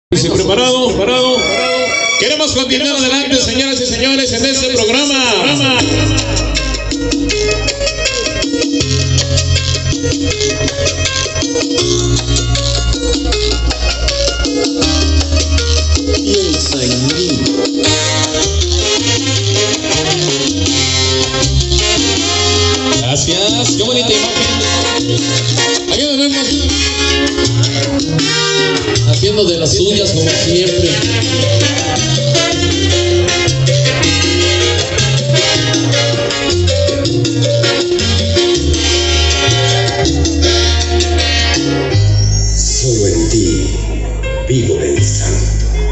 Preparado. Queremos continuar adelante, señoras y señores, en este programa. Piensa en mí. Gracias, qué bonita imagen. Aquí nos vemos haciendo de las suyas como siempre. Solo en ti vivo pensando.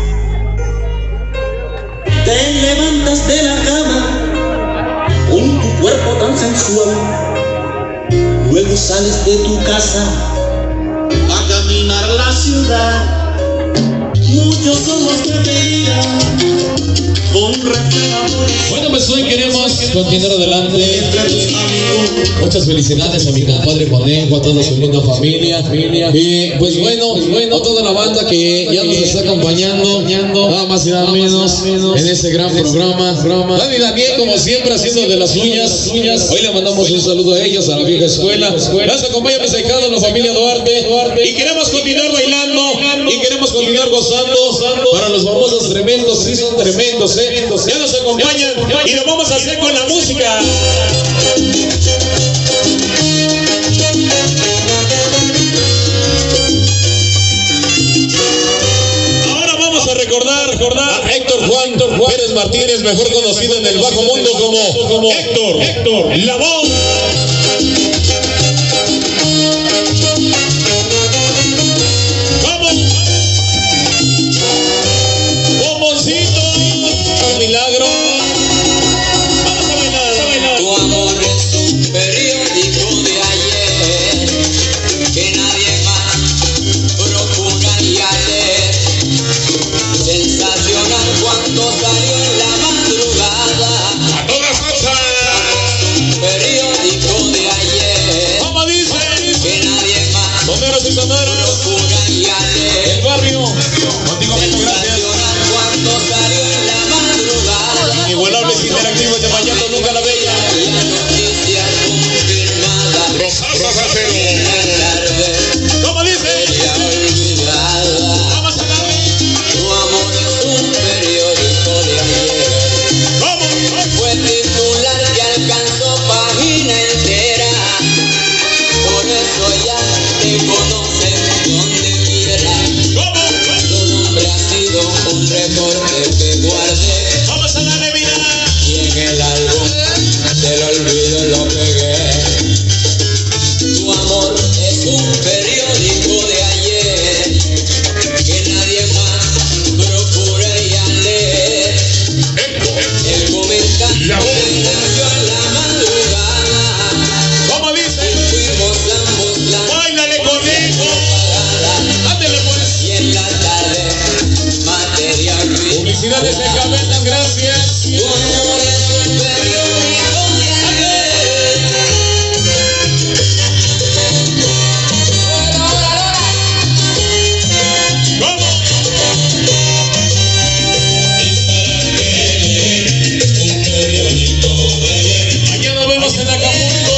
Te levantas de la cama con tu cuerpo tan sensual, luego sales de tu casa a caminar la ciudad. Muchos son los que te miran con reflejadores. Bueno, pues hoy queremos continuar adelante. Muchas felicidades a mi compadre Conejo, a toda su linda familia. Y pues bueno, a toda la banda que ya nos está acompañando, nada más y nada menos, en este gran programa. Dani Daniel, como siempre, haciendo de las suyas. Hoy le mandamos un saludo a ellos, a la vieja escuela. Nos acompaña mis ahijados, la familia Duarte. Y queremos continuar bailando y queremos continuar gozando para los famosos tremendos. Sí, son tremendos, ya nos acompañan y lo vamos a hacer con la música. Ahora vamos a recordar a Héctor Juan Pérez Martínez, mejor conocido en el bajo mundo como Héctor, la voz. Milagro. Vamos a bailar. Tu amor es un periódico de ayer que nadie más procuraría leer. Sensacional cuando salió en la madrugada. A toda salsa. Un periódico de ayer. ¿Cómo dice? Que nadie más Soneros y soneros. procuraría leer. El barrio. Contigo, Beto, gracias. Sensacional cuando salió en la madrugada. Inigualables interactivos de Mañana Nunca la Bella. La noticia confirmada. Rosario Sacero. ¿Cómo dice? Ya olvidada. Vamos a darle. Tu amor es un periódico de ayer. ¿Cómo? Fue titular que alcanzó página entera. Por eso ya te conocen donde quiera. ¿Cómo? Tu nombre ha sido un recorte que guardé. Vamos a darle vida. Y en el álbum del olvido lo pegué. Tu amor es un periódico de ayer que nadie más procura ya leer. El comentario que nació en la madrugada. ¿Cómo dice? Fuimos ambos la Báilale, Conejo. pagada. Ándele pues. Y en la tarde materia gris. Publicidades de Cabetas, gracias. Tu amor es un periódico de ayer. ¿Cómo? Mañana vemos en Acapulco.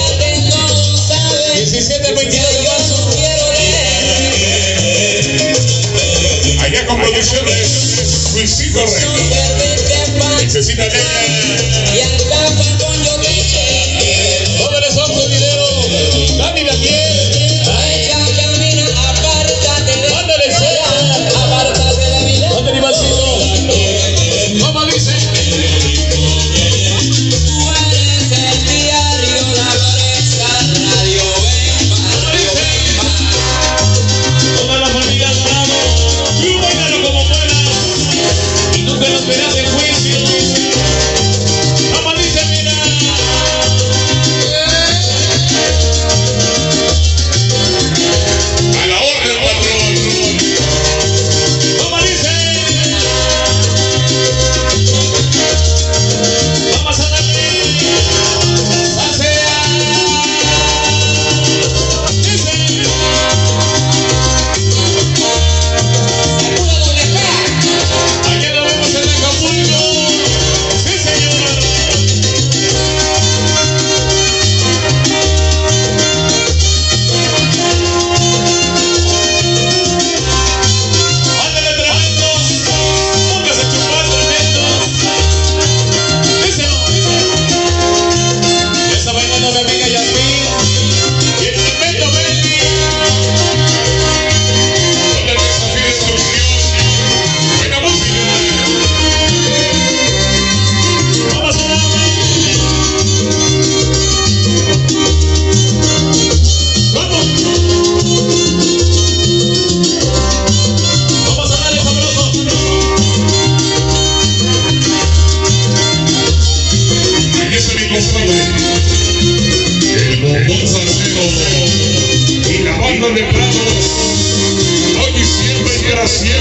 17 al 22 de marzo. Allá con producciones Luisito Rey. Necesita leña. Dólares son tu dinero. Dani Daniel. Mándale cena. Mándale Ivancito. ¿Cómo dice? Toda la familia Dorado. Tú bailalo como puedas. Y nunca nos verás en juicio. ¿Cómo dice? Mira.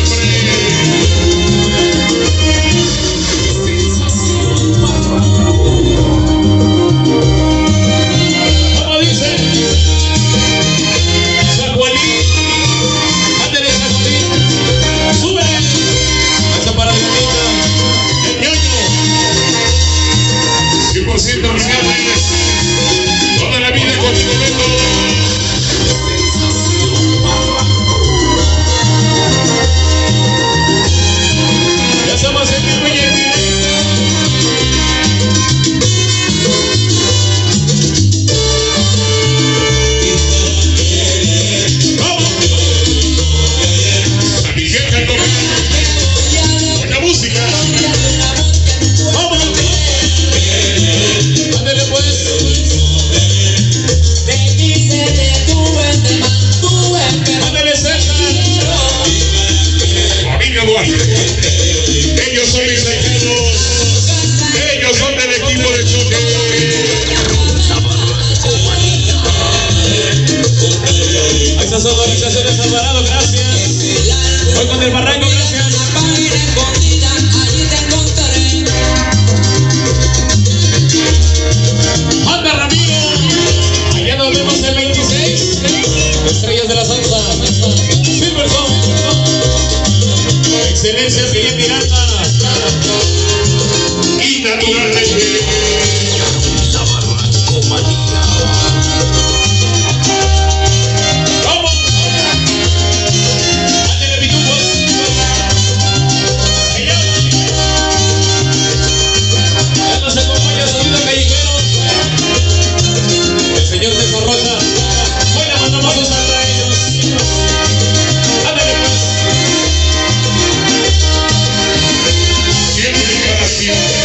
Toda la vida con tu momento. Ya estamos en el proyecto. ¡Vamos! A mi vieja toca buena música. ¡Vamos! ¡Ándale pues! ¡Ándale César! Familia Duarte. Ellos son mis equipos. Ellos son del equipo de choque. Ahí está su organización de Alvarado, gracias. Voy con el Barranco, gracias. ¡Anda Ramiro! Allá nos vemos el 26. Estrellas de la salsa. Silverson. Excelencia Miguel Miranda. Y naturalmente La Barranco Manía. ¡vamos! Ándale pitufos. Allá. Ya nos acompaña Sonido Callejero. El señor César Rocha. Hoy le mandamos un saludo a ellos. Ándale pues. Siempre y para siempre.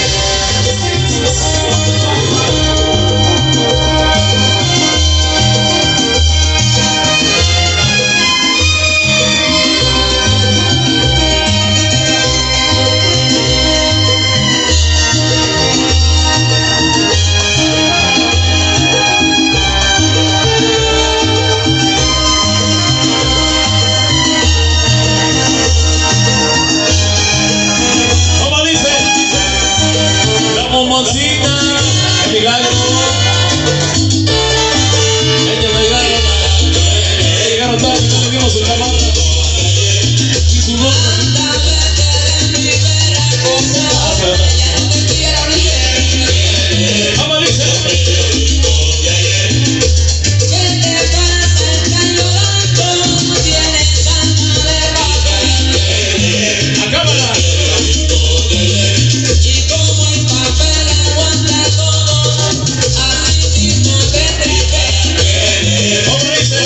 ¿Cómo dice? La momosita, el milagro. Ellos llegaron todos y no le dimos su chamarra y su gorra. ¿Cómo dice? A cámara. ¿Cómo dice?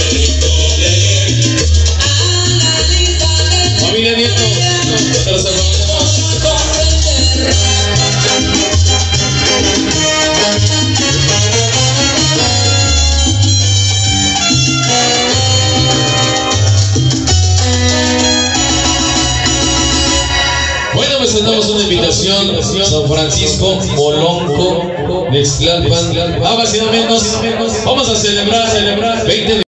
Familia Nieto, te los agradecemos. Bueno, pues tenemos una invitación a San Francisco Molonco de Xtlalpan. Más o menos, vamos a celebrar 20